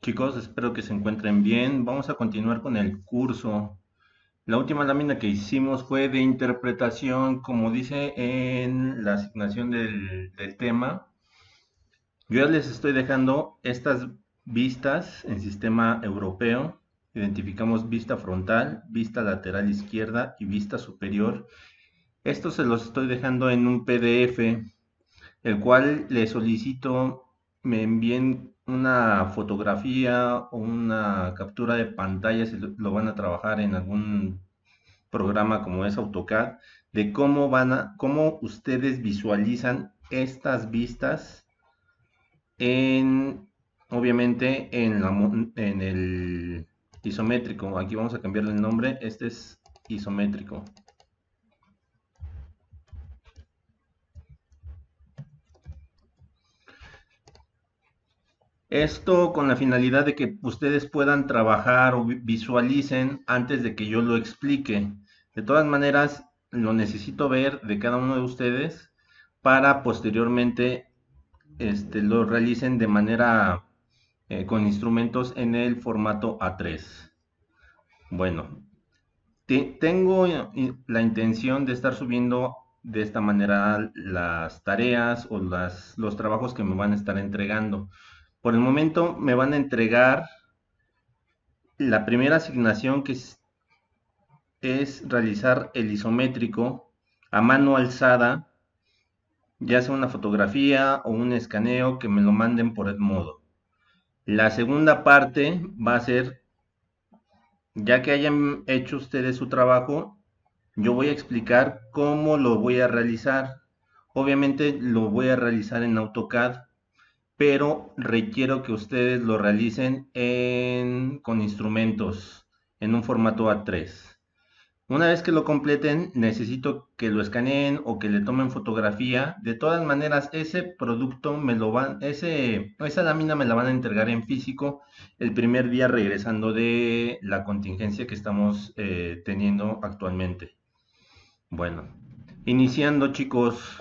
Chicos, espero que se encuentren bien. Vamos a continuar con el curso. La última lámina que hicimos fue de interpretación, como dice en la asignación del tema. Yo ya les estoy dejando estas vistas en sistema europeo. Identificamos vista frontal, vista lateral izquierda y vista superior. Esto se los estoy dejando en un PDF, el cual le solicito me envíen una fotografía o una captura de pantalla si lo van a trabajar en algún programa como es AutoCAD, de cómo ustedes visualizan estas vistas en, obviamente, en el isométrico. Aquí vamos a cambiarle el nombre. Este es isométrico. Esto con la finalidad de que ustedes puedan trabajar o visualicen antes de que yo lo explique. De todas maneras, lo necesito ver de cada uno de ustedes para posteriormente lo realicen de manera con instrumentos en el formato A3. Bueno, tengo la intención de estar subiendo de esta manera las tareas o los trabajos que me van a estar entregando. Por el momento me van a entregar la primera asignación que es realizar el isométrico a mano alzada, ya sea una fotografía o un escaneo que me lo manden por el modo. La segunda parte va a ser, ya que hayan hecho ustedes su trabajo, yo voy a explicar cómo lo voy a realizar. Obviamente lo voy a realizar en AutoCAD, pero requiero que ustedes lo realicen con instrumentos en un formato A3. Una vez que lo completen, necesito que lo escaneen o que le tomen fotografía. De todas maneras, ese producto esa lámina me la van a entregar en físico el primer día regresando de la contingencia que estamos teniendo actualmente. Bueno, iniciando chicos,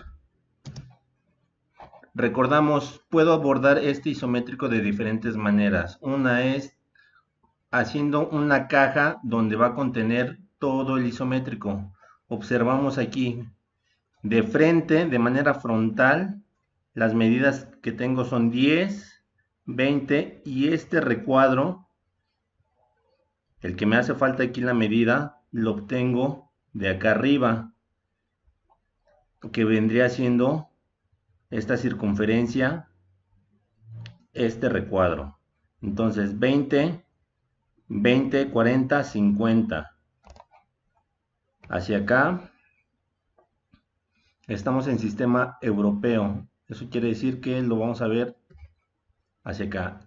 recordamos, puedo abordar este isométrico de diferentes maneras. Una es haciendo una caja donde va a contener todo el isométrico. Observamos aquí de frente, de manera frontal, las medidas que tengo son 10, 20 y este recuadro, el que me hace falta aquí la medida, lo obtengo de acá arriba, que vendría siendo esta circunferencia, este recuadro. Entonces 20, 20, 40, 50. Hacia acá estamos en sistema europeo. Eso quiere decir que lo vamos a ver hacia acá.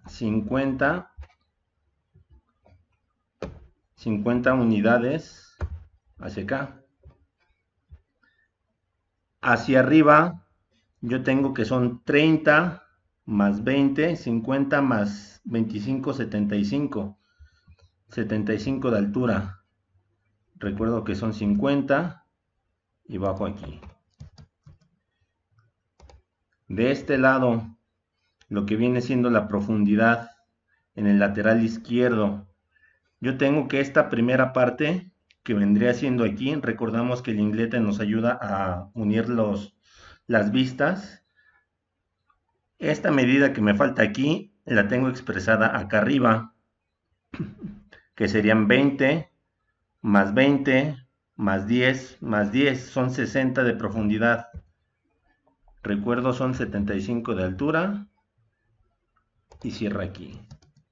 50 unidades hacia acá. Hacia arriba yo tengo que son 30 más 20, 50 más 25, 75. 75 de altura. Recuerdo que son 50 y bajo aquí. De este lado, lo que viene siendo la profundidad en el lateral izquierdo, yo tengo que esta primera parte que vendría siendo aquí, recordamos que el inglete nos ayuda a unir las vistas. Esta medida que me falta aquí la tengo expresada acá arriba, que serían 20 más 20 más 10 más 10, son 60 de profundidad. Recuerdo son 75 de altura y cierra aquí.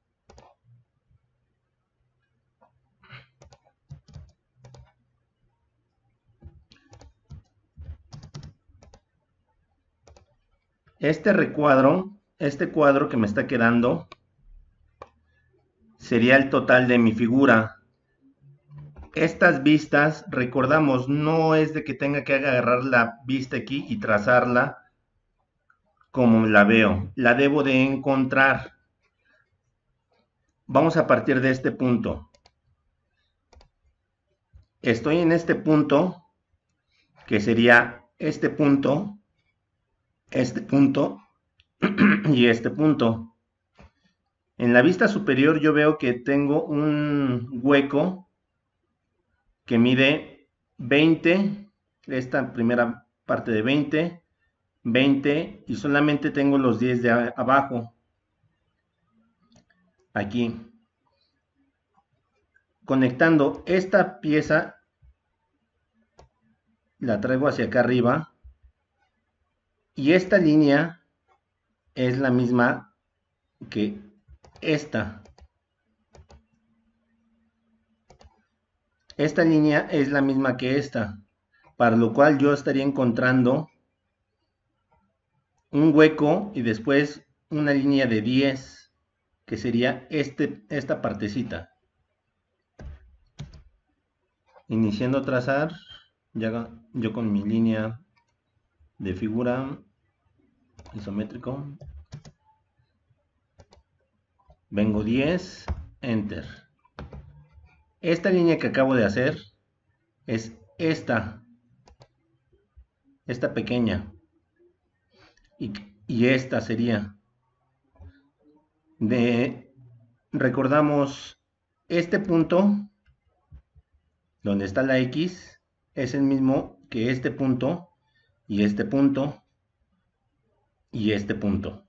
Este cuadro que me está quedando sería el total de mi figura. Estas vistas, recordamos, no es de que tenga que agarrar la vista aquí y trazarla como la veo. La debo de encontrar. Vamos a partir de este punto. Estoy en este punto, que sería este punto y este punto. En la vista superior yo veo que tengo un hueco que mide 20, esta primera parte de 20, 20 y solamente tengo los 10 de abajo, aquí. Conectando esta pieza, la traigo hacia acá arriba y esta línea es la misma que esta. Esta línea es la misma que esta, para lo cual yo estaría encontrando un hueco y después una línea de 10, que sería esta partecita. Iniciando a trazar, ya yo con mi línea de figura isométrico, vengo 10, enter. Esta línea que acabo de hacer es esta pequeña, y esta sería de, recordamos, este punto donde está la X es el mismo que este punto y este punto y este punto.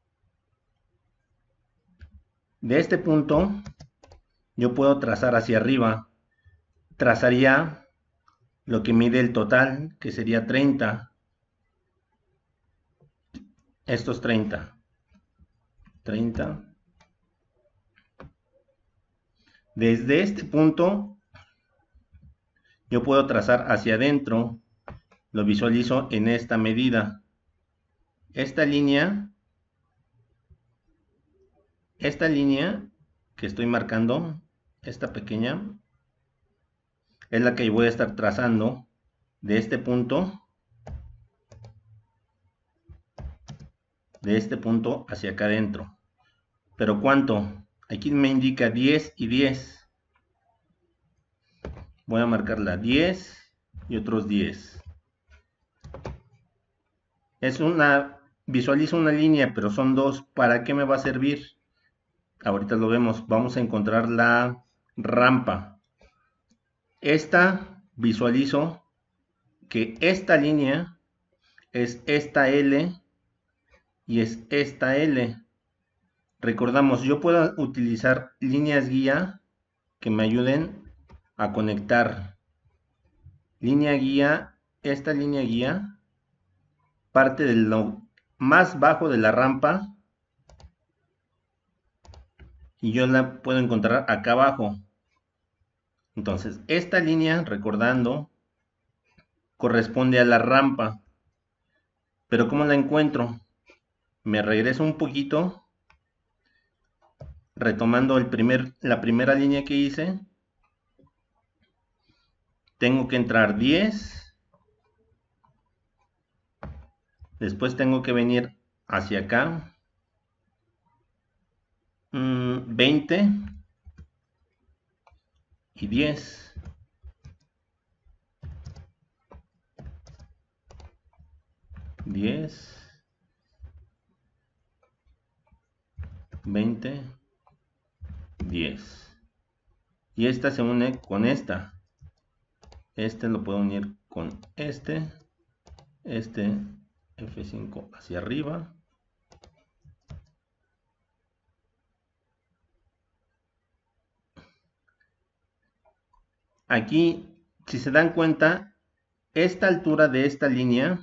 De este punto yo puedo trazar hacia arriba, trazaría lo que mide el total, que sería 30, estos 30, desde este punto yo puedo trazar hacia adentro, lo visualizo en esta medida. Esta línea que estoy marcando, esta pequeña, es la que voy a estar trazando de este punto hacia acá adentro. Pero ¿cuánto? Aquí me indica 10 y 10. Voy a marcarla 10 y otros 10. Visualizo una línea, pero son dos. ¿Para qué me va a servir? Ahorita lo vemos. Vamos a encontrar la rampa. Visualizo que esta línea es esta L y es esta L. Recordamos, yo puedo utilizar líneas guía que me ayuden a conectar. Línea guía, esta línea guía parte de lo más bajo de la rampa y yo la puedo encontrar acá abajo. Entonces, esta línea, recordando, corresponde a la rampa. Pero ¿cómo la encuentro? Me regreso un poquito, retomando la primera línea que hice. Tengo que entrar 10. Después tengo que venir hacia acá. 20 y 10. 10, 20, 10. Y esta se une con esta. Este lo puedo unir con este F5 hacia arriba. Aquí, si se dan cuenta, esta altura de esta línea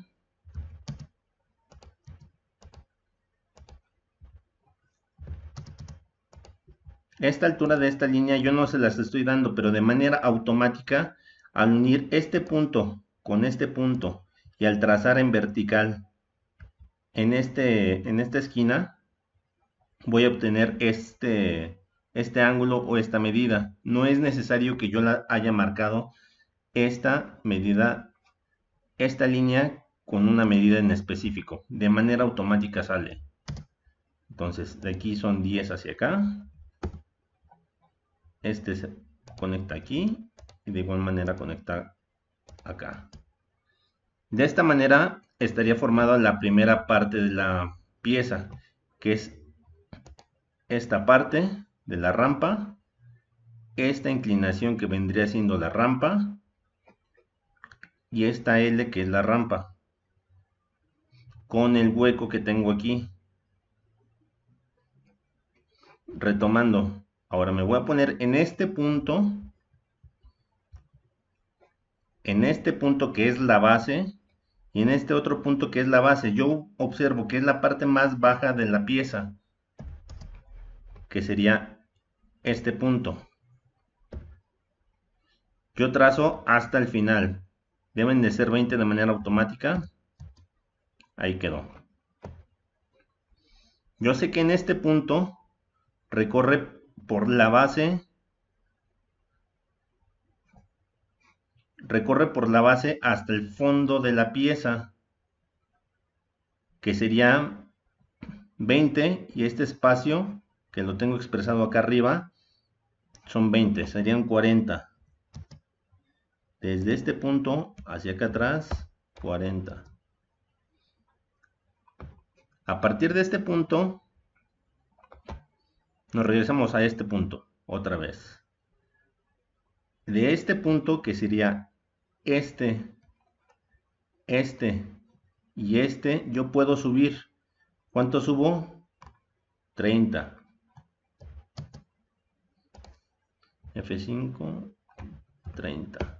yo no se las estoy dando, pero de manera automática, al unir este punto con este punto y al trazar en vertical en esta esquina, voy a obtener este ángulo o esta medida. No es necesario que yo la haya marcado esta medida, esta línea con una medida en específico. De manera automática sale. Entonces, de aquí son 10 hacia acá. Este se conecta aquí y de igual manera conecta acá. De esta manera estaría formada la primera parte de la pieza, que es esta parte de la rampa, esta inclinación que vendría siendo la rampa y esta L que es la rampa, con el hueco que tengo aquí. Retomando, ahora me voy a poner en este punto que es la base, y en este otro punto que es la base. Yo observo que es la parte más baja de la pieza, que sería este punto. Yo trazo hasta el final. Deben de ser 20 de manera automática. Ahí quedó. Yo sé que en este punto recorre por la base, hasta el fondo de la pieza, que sería 20, y este espacio que lo tengo expresado acá arriba son 20, serían 40. Desde este punto hacia acá atrás, 40. A partir de este punto nos regresamos a este punto otra vez. De este punto, que sería este y este, yo puedo subir. ¿Cuánto subo? 30. F5, 30.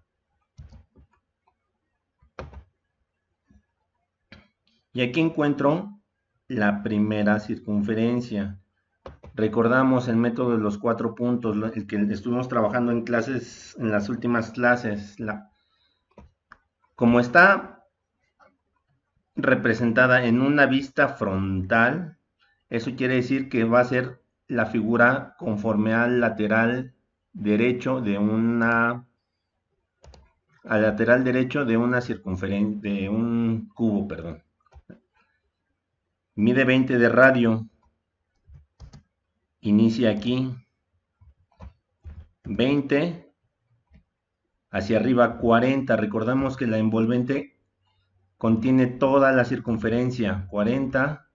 Y aquí encuentro la primera circunferencia. Recordamos el método de los 4 puntos, el que estuvimos trabajando en clases, en las últimas clases. Como está representada en una vista frontal, eso quiere decir que va a ser la figura conforme al lateral derecho de una circunferencia, de un cubo, perdón. Mide 20 de radio. Inicia aquí. 20 hacia arriba, 40. Recordamos que la envolvente contiene toda la circunferencia. 40,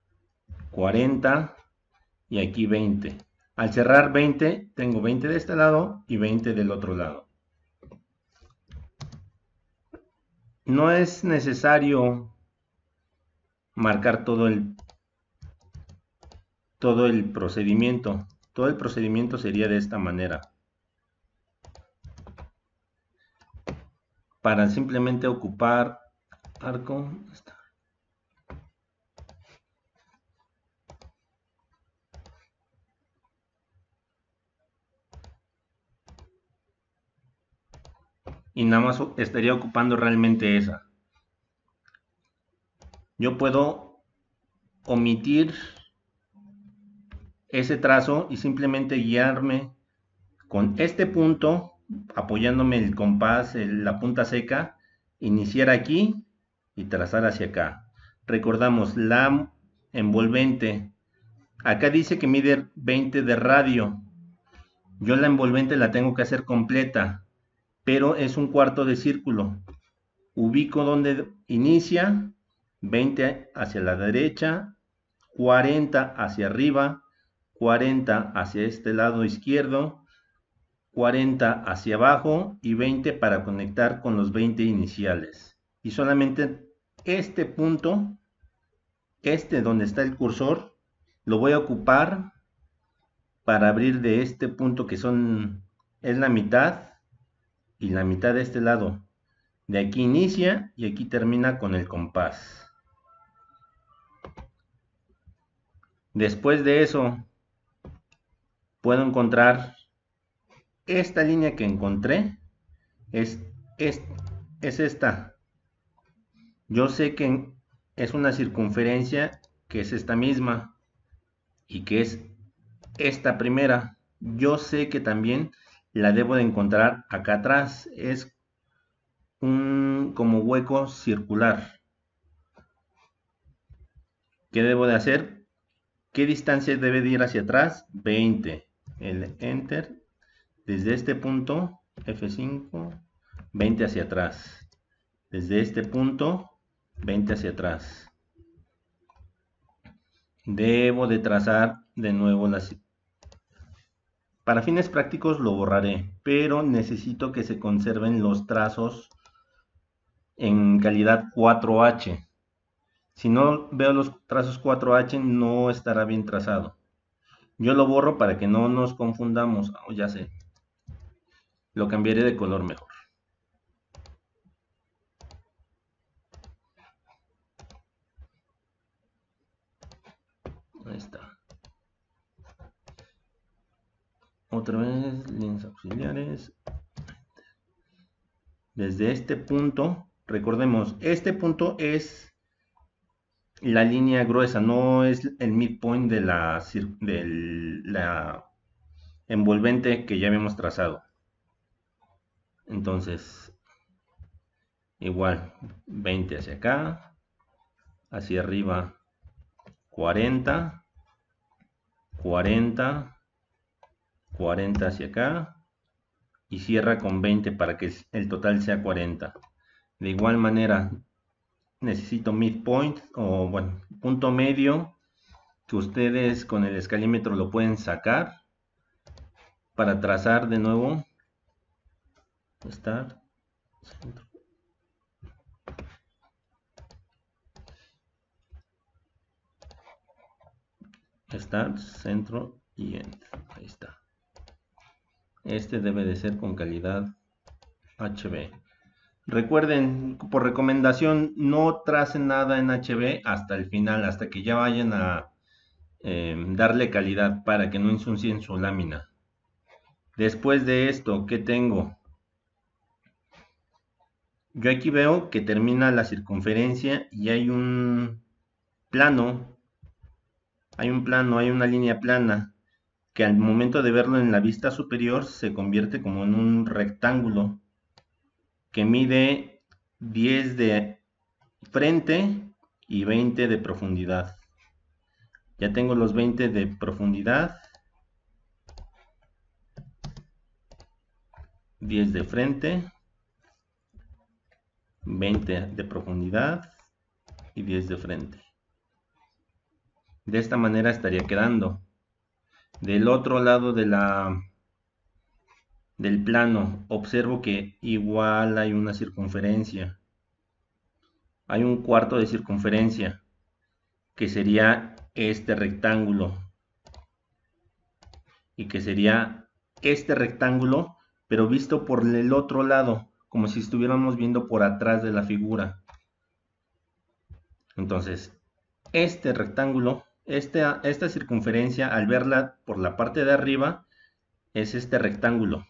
40 y aquí 20. Al cerrar 20, tengo 20 de este lado y 20 del otro lado. No es necesario marcar todo el procedimiento. Todo el procedimiento sería de esta manera. Para simplemente ocupar arco. Y nada más estaría ocupando realmente esa. Yo puedo omitir ese trazo y simplemente guiarme con este punto, apoyándome el compás, la punta seca, iniciar aquí y trazar hacia acá. Recordamos la envolvente. Acá dice que mide 20 de radio. Yo la envolvente la tengo que hacer completa, pero es un cuarto de círculo. Ubico donde inicia, 20 hacia la derecha, 40 hacia arriba, 40 hacia este lado izquierdo, 40 hacia abajo y 20 para conectar con los 20 iniciales. Y solamente este punto, donde está el cursor, lo voy a ocupar para abrir de este punto que es la mitad y la mitad de este lado. De aquí inicia y aquí termina con el compás. Después de eso, puedo encontrar esta línea que encontré. Es esta. Yo sé que es una circunferencia que es esta misma y que es esta primera. Yo sé que también la debo de encontrar acá atrás. Es un como hueco circular. ¿Qué debo de hacer? ¿Qué distancia debe de ir hacia atrás? 20. El enter. Desde este punto, F5, 20 hacia atrás. Desde este punto, 20 hacia atrás. Debo de trazar de nuevo para fines prácticos lo borraré, pero necesito que se conserven los trazos en calidad 4H. Si no veo los trazos 4H, no estará bien trazado. Yo lo borro para que no nos confundamos. Oh, ya sé. Lo cambiaré de color mejor. Ahí está. Otra vez, líneas auxiliares. Desde este punto, recordemos, este punto es la línea gruesa, no es el midpoint de la envolvente que ya habíamos trazado. Entonces, igual, 20 hacia acá, hacia arriba 40, 40, 40 hacia acá y cierra con 20 para que el total sea 40. De igual manera, necesito midpoint o bueno, punto medio que ustedes con el escalímetro lo pueden sacar para trazar de nuevo. Start, centro. Start, centro y end. Ahí está. Este debe de ser con calidad HB. Recuerden, por recomendación, no tracen nada en HB hasta el final, hasta que ya vayan a darle calidad para que no ensucien su lámina. Después de esto, ¿qué tengo? Yo aquí veo que termina la circunferencia y hay un plano, hay una línea plana que al momento de verlo en la vista superior se convierte como en un rectángulo que mide 10 de frente y 20 de profundidad. Ya tengo los 20 de profundidad, 10 de frente, 20 de profundidad y 10 de frente. De esta manera estaría quedando. Del otro lado del plano observo que igual hay una circunferencia. Hay un cuarto de circunferencia que sería este rectángulo y que sería este rectángulo pero visto por el otro lado, como si estuviéramos viendo por atrás de la figura. Entonces, este rectángulo, esta circunferencia, al verla por la parte de arriba, es este rectángulo.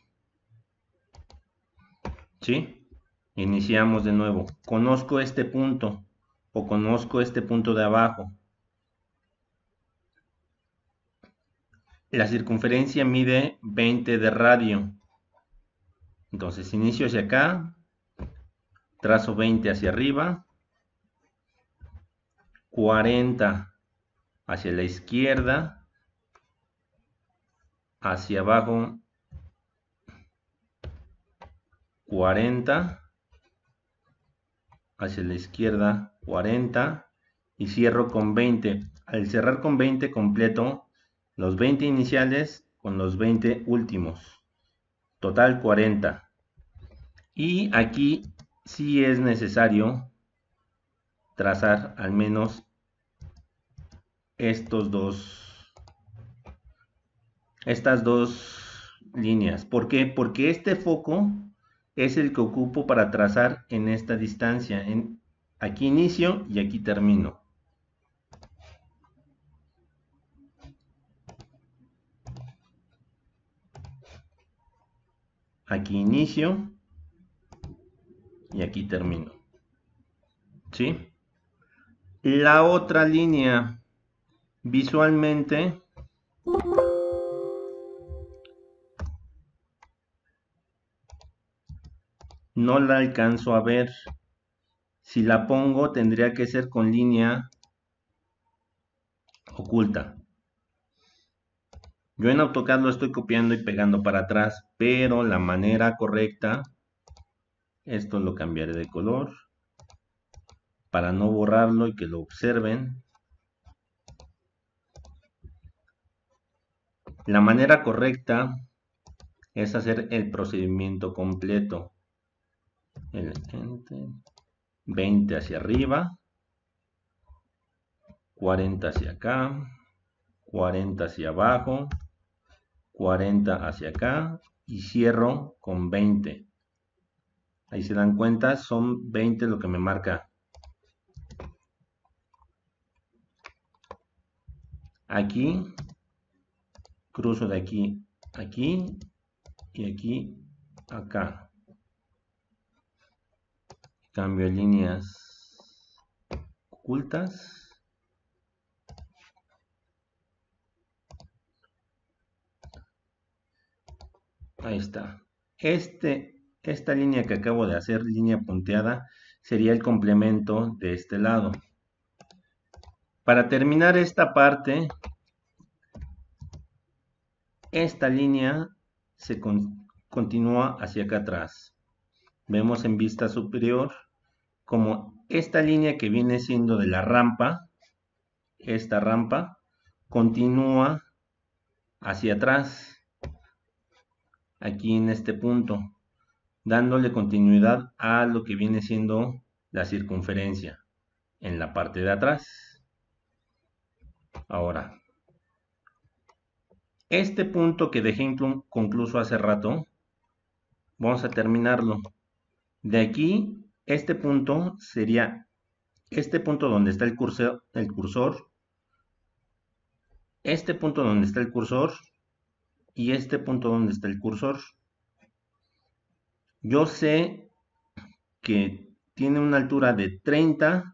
¿Sí? Iniciamos de nuevo. Conozco este punto o conozco este punto de abajo. La circunferencia mide 20 de radio. Entonces inicio hacia acá, trazo 20 hacia arriba, 40 hacia la izquierda, hacia abajo 40, hacia la izquierda 40 y cierro con 20. Al cerrar con 20 completo los 20 iniciales con los 20 últimos. Total 40. Y aquí sí es necesario trazar al menos estas dos líneas. ¿Por qué? Porque este foco es el que ocupo para trazar en esta distancia. Aquí inicio y aquí termino. Aquí inicio y aquí termino. ¿Sí? La otra línea, visualmente, no la alcanzo a ver. Si la pongo, tendría que ser con línea oculta. Yo en AutoCAD lo estoy copiando y pegando para atrás, pero la manera correcta, esto lo cambiaré de color para no borrarlo y que lo observen. La manera correcta es hacer el procedimiento completo. El 20 hacia arriba, 40 hacia acá, 40 hacia abajo, 40 hacia acá y cierro con 20. Ahí se dan cuenta, son 20 lo que me marca. Aquí, cruzo de aquí a aquí y aquí a acá. Cambio líneas ocultas. Ahí está. Esta línea que acabo de hacer, línea punteada, sería el complemento de este lado. Para terminar esta parte, esta línea se continúa hacia acá atrás. Vemos en vista superior como esta línea que viene siendo de la rampa, esta rampa, continúa hacia atrás, aquí en este punto, dándole continuidad a lo que viene siendo la circunferencia en la parte de atrás. Ahora, este punto que dejé inconcluso hace rato, vamos a terminarlo. De aquí, este punto sería este punto donde está el cursor, este punto donde está el cursor y este punto donde está el cursor. Yo sé que tiene una altura de 30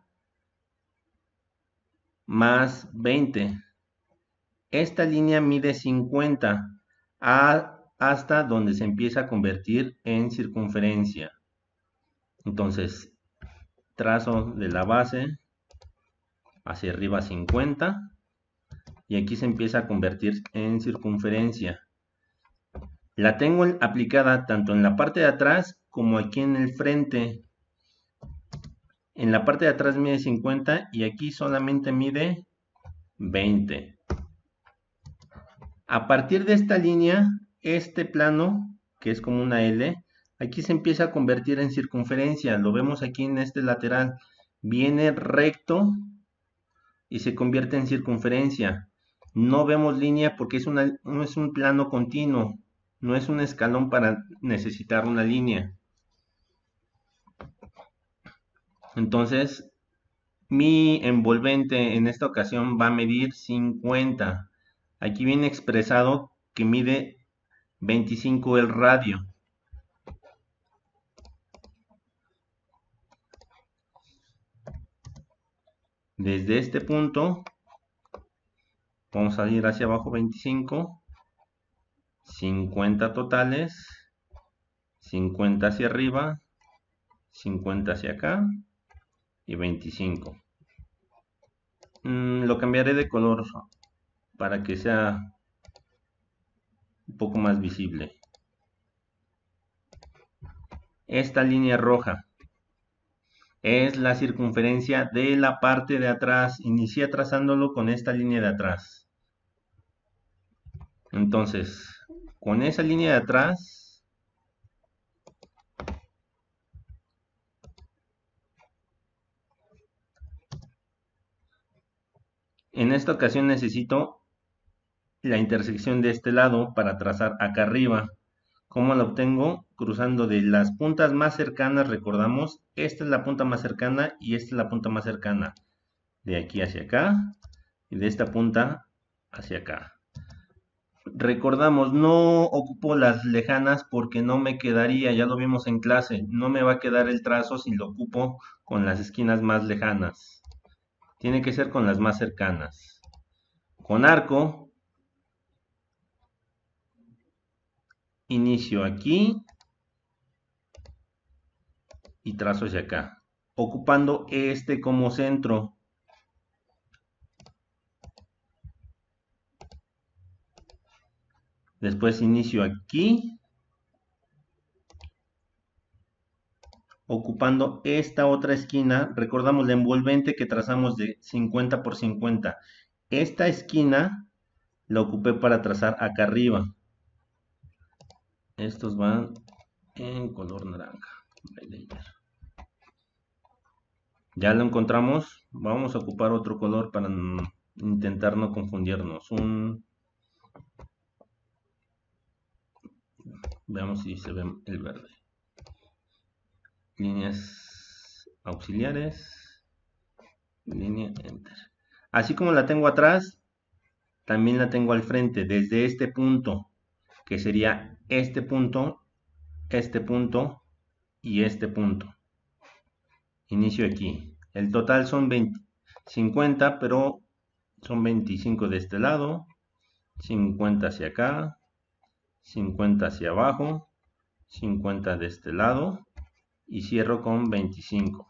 más 20. Esta línea mide 50 hasta donde se empieza a convertir en circunferencia. Entonces, trazo de la base hacia arriba 50 y aquí se empieza a convertir en circunferencia. La tengo aplicada tanto en la parte de atrás como aquí en el frente. En la parte de atrás mide 50 y aquí solamente mide 20. A partir de esta línea, este plano, que es como una L, aquí se empieza a convertir en circunferencia. Lo vemos aquí en este lateral. Viene recto y se convierte en circunferencia. No vemos línea porque no es un plano continuo. No es un escalón para necesitar una línea. Entonces, mi envolvente en esta ocasión va a medir 50. Aquí viene expresado que mide 25 el radio. Desde este punto vamos a ir hacia abajo 25, 50 totales, 50 hacia arriba, 50 hacia acá y 25. Lo cambiaré de color para que sea un poco más visible. Esta línea roja es la circunferencia de la parte de atrás. Inicia trazándolo con esta línea de atrás. Entonces, con esa línea de atrás, en esta ocasión necesito la intersección de este lado para trazar acá arriba. ¿Cómo la obtengo? Cruzando de las puntas más cercanas, recordamos, esta es la punta más cercana y esta es la punta más cercana. De aquí hacia acá y de esta punta hacia acá. Recordamos, no ocupo las lejanas porque no me quedaría, ya lo vimos en clase, no me va a quedar el trazo si lo ocupo con las esquinas más lejanas. Tiene que ser con las más cercanas. Con arco, inicio aquí y trazo hacia acá, ocupando este como centro. Después inicio aquí, ocupando esta otra esquina. Recordamos la envolvente que trazamos de 50 por 50. Esta esquina la ocupé para trazar acá arriba. Estos van en color naranja. Ya lo encontramos. Vamos a ocupar otro color para intentar no confundirnos. Veamos si se ve el verde. Líneas auxiliares. Línea enter. Así como la tengo atrás, también la tengo al frente. Desde este punto, que sería este punto y este punto. Inicio aquí. El total son 50, pero son 25 de este lado, 50 hacia acá, 50 hacia abajo, 50 de este lado y cierro con 25.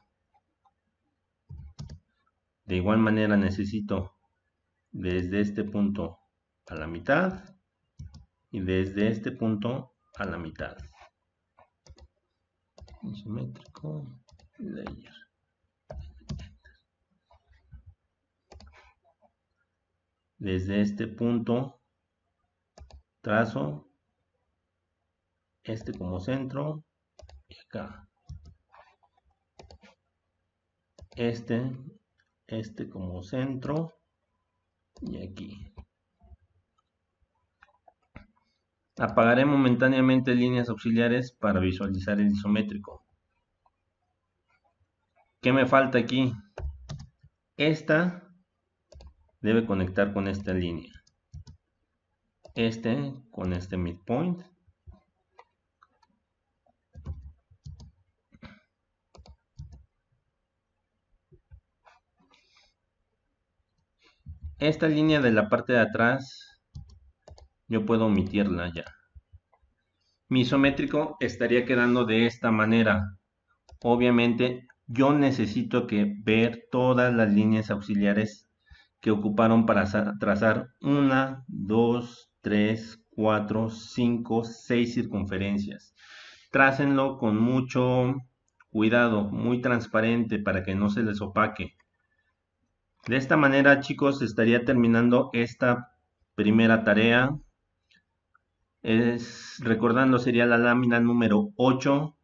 De igual manera necesito desde este punto a la mitad y desde este punto a la mitad. Isométrico, layer. Desde este punto trazo este como centro y acá este como centro y aquí. Apagaré momentáneamente líneas auxiliares para visualizar el isométrico. ¿Qué me falta aquí? Esta debe conectar con esta línea. Este con este midpoint. Esta línea de la parte de atrás yo puedo omitirla ya. Mi isométrico estaría quedando de esta manera. Obviamente yo necesito ver todas las líneas auxiliares que ocuparon para trazar 1, 2, 3, 4, 5, 6 circunferencias. Trácenlo con mucho cuidado, muy transparente para que no se les opaque. De esta manera, chicos, estaría terminando esta primera tarea. Recordando, sería la lámina número 8.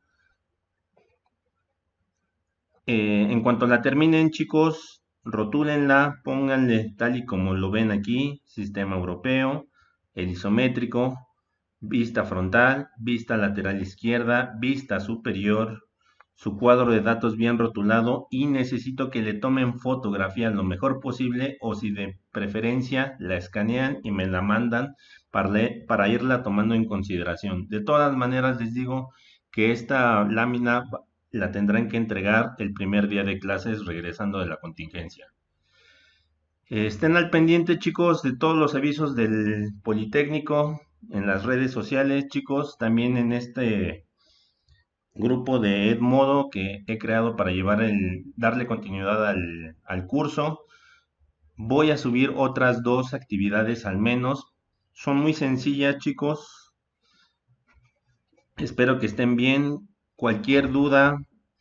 En cuanto la terminen, chicos, rotúlenla, pónganle tal y como lo ven aquí, sistema europeo, el isométrico, vista frontal, vista lateral izquierda, vista superior, su cuadro de datos bien rotulado y necesito que le tomen fotografía lo mejor posible o si de preferencia la escanean y me la mandan para irla tomando en consideración. De todas maneras les digo que esta lámina la tendrán que entregar el primer día de clases regresando de la contingencia. Estén al pendiente, chicos, de todos los avisos del Politécnico en las redes sociales, chicos, también en este grupo de Edmodo que he creado para darle continuidad al curso. Voy a subir otras 2 actividades al menos. Son muy sencillas, chicos. Espero que estén bien. Cualquier duda,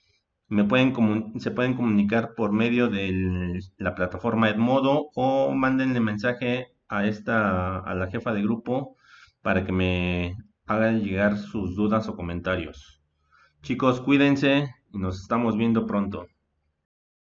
se pueden comunicar por medio de la plataforma Edmodo o mándenle mensaje a la jefa de grupo para que me hagan llegar sus dudas o comentarios. Chicos, cuídense y nos estamos viendo pronto.